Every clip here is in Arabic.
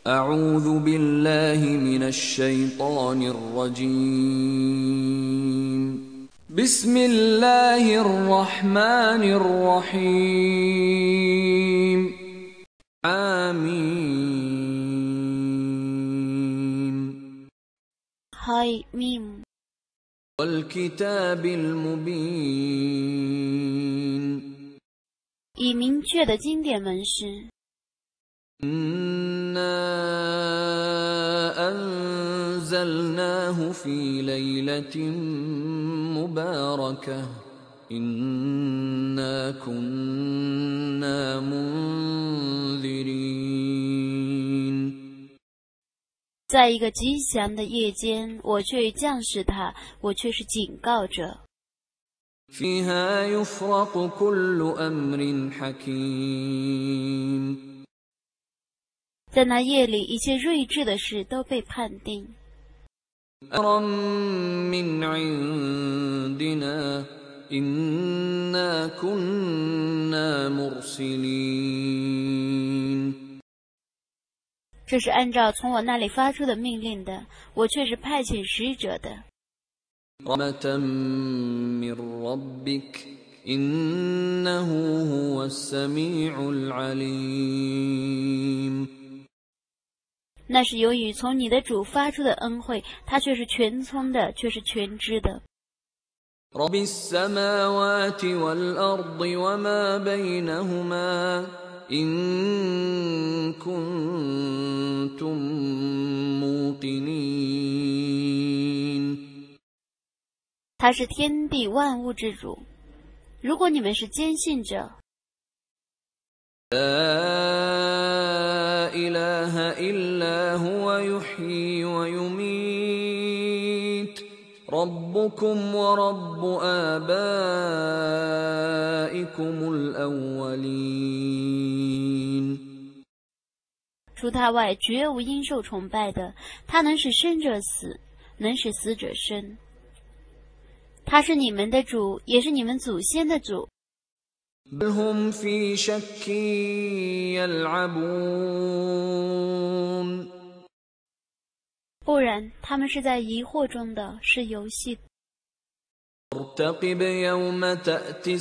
أعوذ بالله من الشيطان الرجيم. بسم الله الرحمن الرحيم. آمين. هاي ميم. والكتاب المبين. 以明确的经典文士。 إنا أنزلناه في ليلة مباركة إنا كنا منذرين. 在一个吉祥的夜间，我却降示他，我却是警告者。 فيها يفرق كل أمر حكيم. 在那夜里，一切睿智的事都被判定。 أمرا من عندنا إنا كنا مرسلين. 这是按照从我那里发出的命令的，我却是派遣使者的。 رحمة من ربك إنه هو السميع العليم. 那是由于从你的主发出的恩惠，他却是全聪的，却是全知的。 رب السماوات والأرض وما بينهما إن كنتم موقنين. 他是天地万物之主，如果你们是坚信者。 لا إله إلا هو يحيي ويميت ربكم ورب آبائكم الأولين. 除他外，绝无应受崇拜的。他能使生者死，能使死者生。他是你们的主，也是你们祖先的主。 بل هم في شك يلعبون. 不然，他们是在疑惑中的，是游戏。 ارتقب يوم تأتي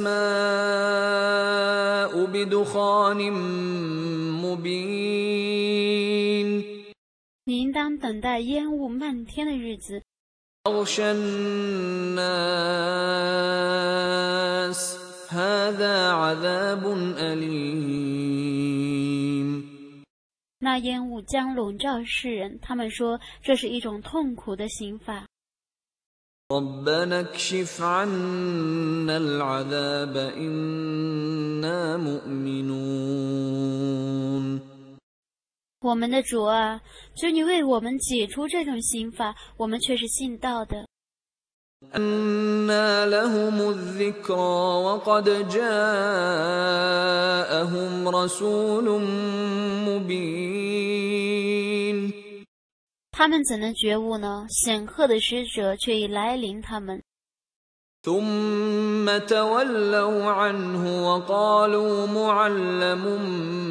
السماء بدخان مبين. 你应当等待烟雾漫天的日子。 يغشى الناس هذا عذاب أليم. 那烟雾将笼罩世人，他们说这是一种痛苦的刑罚。 ربنا اكشف عنا العذاب إنا مؤمنون. 我们的主啊，求你为我们解除这种刑罚，我们却是信道的。 أنى لهم الذكرى وقد جاءهم رسول مبين. 他们怎能觉悟呢？显赫的使者却已来临他们。 ثم تولوا عنه وقالوا معلم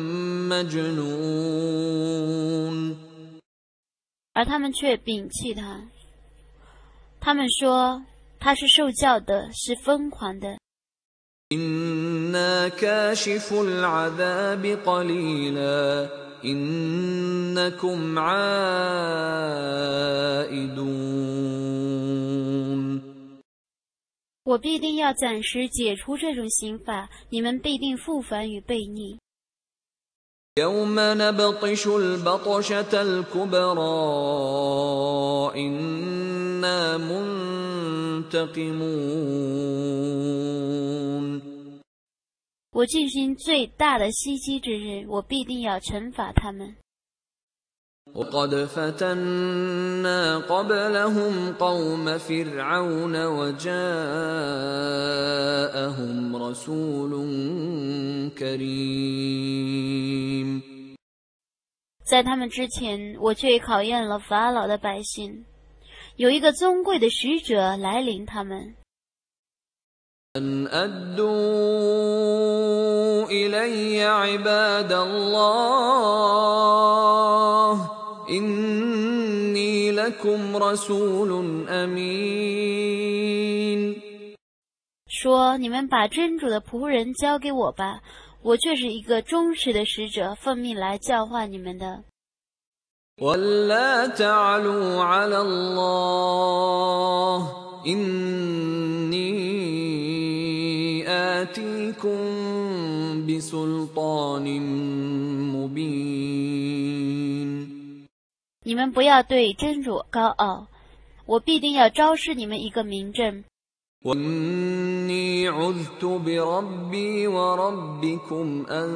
مجنون. 而他们却摒弃他，他们说他是受教的，是疯狂的。 إنا كاشف العذاب قليلا إنكم عائدون. 我必定要暂时解除这种刑罚，你们必定复返与悖逆。 يوم نبطش البطشة الكبرى إنا منتقمون. 我进行最大的袭击之日，我必定要惩罚他们。 وقد فتنا قبلهم قوم فرعون وجاءهم رسول كريم. 在他们之前，我却考验了法老的百姓，有一个尊贵的使者来临他们。 أن أدوا إلي عباد الله لكم رسول أمين 说：“你们把真主的仆人交给我吧，我却是一个忠实的使者，奉命来教化你们的。” ولا تعلوا على الله إني آتيكم بسلطان مبين 你们不要对真主高傲，我必定要昭示你们一个明证。 وإني عذت بربي وربكم أن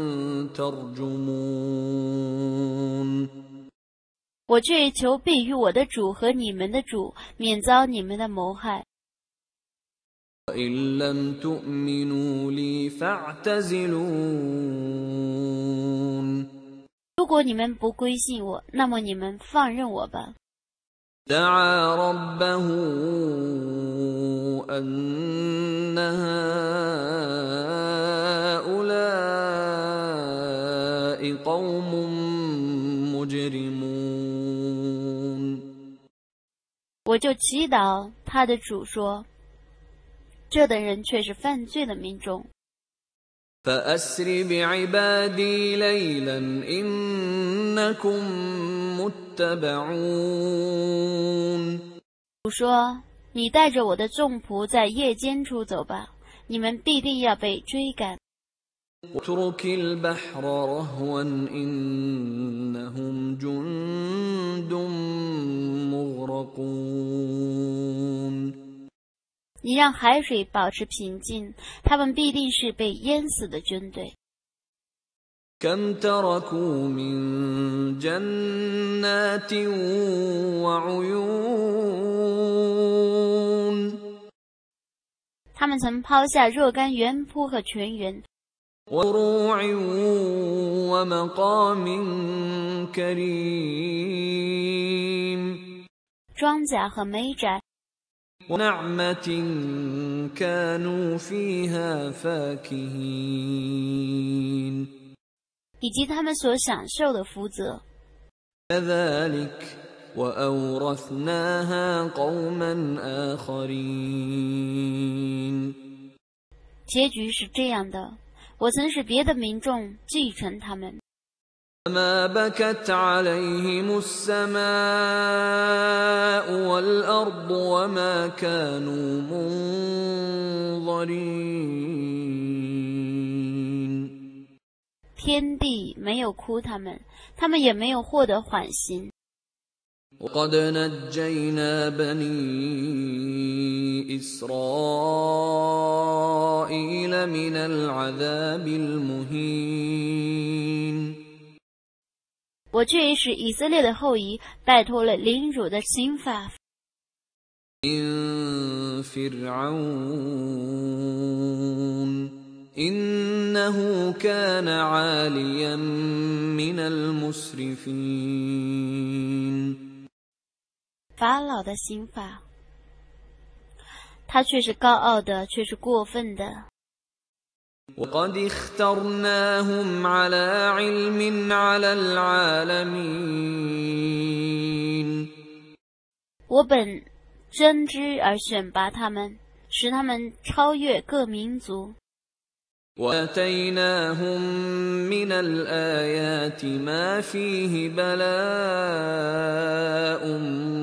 ترجمون 我却求必于我的主和你们的主，免遭你们的谋害。 وإن لم تؤمنوا لي فاعتزلون 如果你们不归信我，那么你们放任我吧。 دعا ربه أن هؤلاء قوم مجرمون 我就祈祷他的主说，这等人却是犯罪的民众。 فأسر بعبادي ليلا إنكم متبعون 主说：“你带着我的众仆在夜间出走吧，你们必定要被追赶。” واترك البحر رهوا إنهم جند مغرقون 你让海水保持平静，他们必定是被淹死的军队。 كم تركوا من جنات وعيون 他们曾抛下若干园圃和泉源， وزروع ومقام كريم 庄稼和美宅， ونعمة كانوا فيها فاكهين 以及他们所享受的福泽。 كذلك وأورثناها قوما آخرين 结局是这样的，我曾使别的民众继承他们。 فما بكت عليهم السماء والأرض وما كانوا منظرين 天地没有哭他们，他们也没有获得缓刑。 وقد نجينا بني إسرائيل من العذاب المهين 我却使以色列的后裔摆脱了凌辱的刑罚。 من فرعون إنه كان عاليا من المسرفين 法老的刑罚，他却是高傲的，却是过分的。 وقد اخترناهم على علم على العالمين 我本真知而选拔他们，使他们超越各民族。 وآتيناهم من الآيات ما فيه بلاء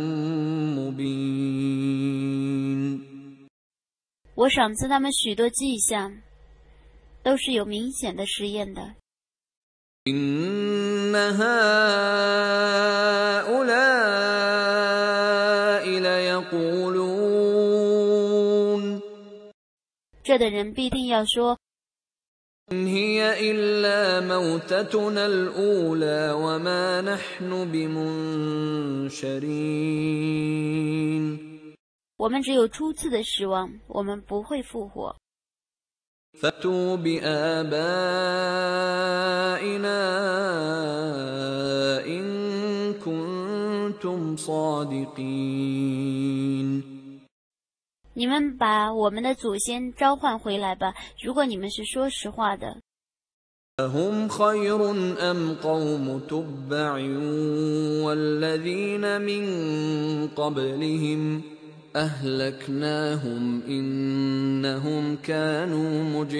مبين 我赏赐他们许多迹象，都是有明显的实验的。 إن هؤلاء ليقولون 这等人必定要说， إن هي إلا موتتنا الأولى وما نحن بمنشرين 我们只有初次的失望，我们不会复活。 فأتوا بآبائنا إن كنتم صادقين 你们把我们的祖先召唤回来吧，如果你们是说实话的。 أهم خير أم قوم تبع والذين من قبلهم أهلكناهم إنهم كانوا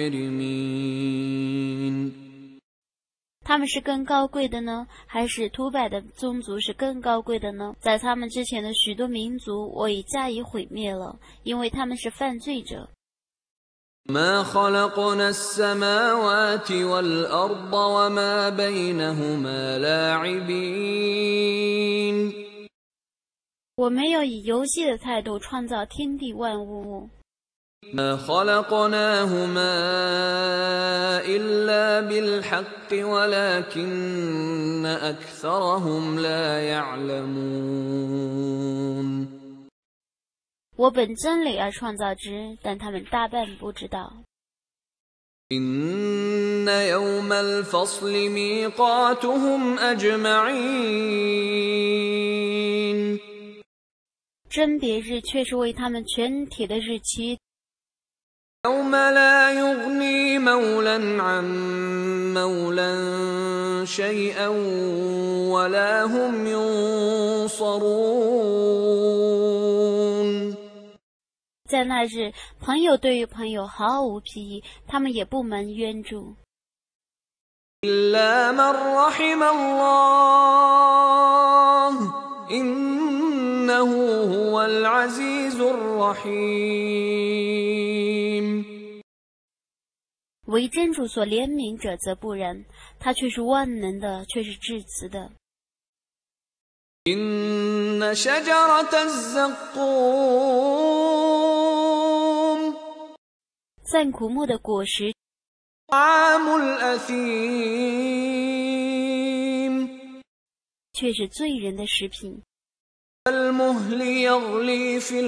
مجرمين。 他们是更高贵的呢，还是突摆的宗族是更高贵的呢？在他们之前的许多民族，我已加以毁灭了，因为他们是犯罪者。 ما خلقنا السماوات والأرض وما بينهما لاعبين。 我没有以游戏的态度创造天地万物。 ما خلقناهما إلا بالحق ولكن أكثرهم لا يعلمون。 我本真理而创造之，但他们大半不知道。 إن يوم الفصل ميقاتهم أجمعين。 甄别日却是为他们全体的日期。 يوم لا يغني مولا عن مولا شيئا ولا هم ينصرون。 在那日，朋友对于朋友毫无裨益，他们也不蒙援助。 إلا من رحم الله إنه هو العزيز الرحيم。 为真主所怜悯者则不然，他却是万能的，却是至慈的。 إن شجرة الزقوم 赞苦木的果实， طعام الأثيم 却是罪人的食品。 كالمهل يغلي في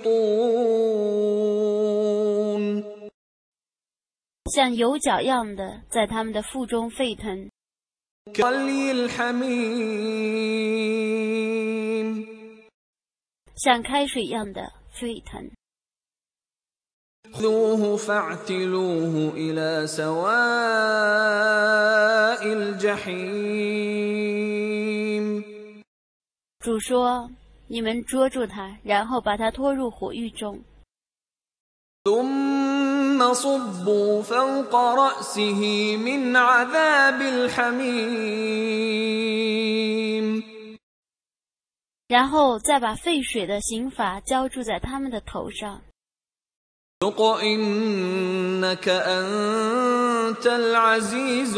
البطون 像油角样的在他们的腹中沸腾。 كغلي الحميم 像开水一样的沸腾。 خذوه فاعتلوه إلى سواء الجحيم。 主说：“你们捉住他，然后把他拖入火狱中。 ثم صبوا فوق رأسه من عذاب الحميم。 然后再把沸水的刑罚浇筑在他们的头上。 ذق إنك أنت العزيز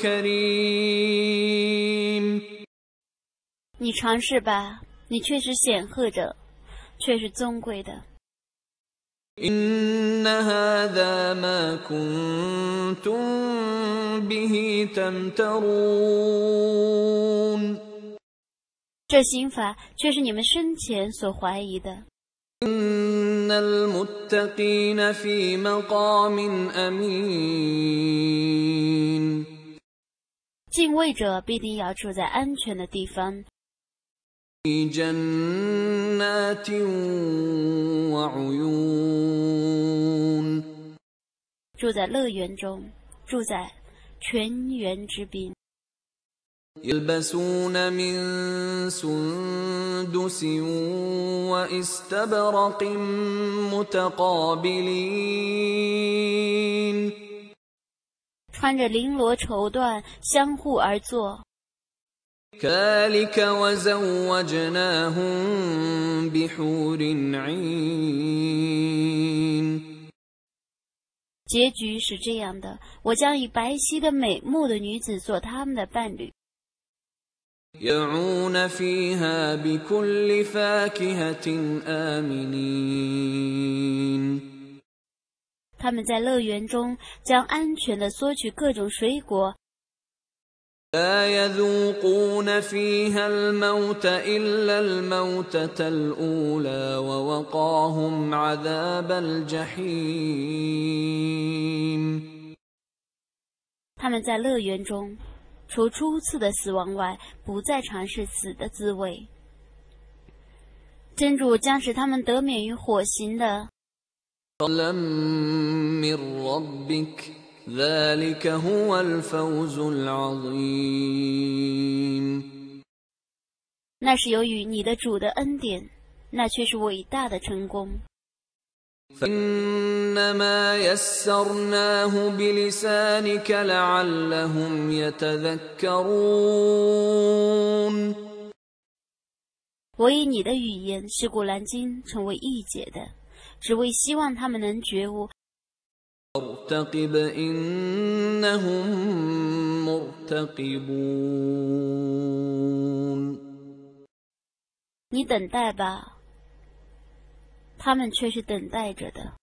الكريم。 你尝试吧，你却是显赫者，却是尊贵的。 إن هذا ما كنتم به تمترون。 这刑罚却是你们生前所怀疑的。 إن المتقين في مقام أمين。 敬畏者必定要住在安全的地方。 في جنات وعيون。 住在乐园中，住在泉源之滨。 يلبسون من سندس وإستبرق متقابلين。 穿着绫罗绸缎，相互而坐。 كذلك وزوجناهم بحور عين。 结局是这样的，我将以白皙的美目的女子做他们的伴侣。 يدعون فيها بكل فاكهة آمنين。 他们在乐园中将安全地索取各种水果。 لا يذوقون فيها الموت إلا الموتة الأولى ووقاهم عذاب الجحيم。 他们在乐园中除初次的死亡外，不再尝试死的滋味。真主将使他们得免于火刑的。 فضلا من ربك ذلك هو الفوز العظيم。 那是由于你的主的恩典，那却是伟大的成功。 فإنما يسرناه بلسانك لعلهم يتذكرون。 我以你的语言使古兰经成为易解的，只为希望他们能觉悟。 فارتقب إنهم مرتقبون。 你等待吧，他们却是等待着的。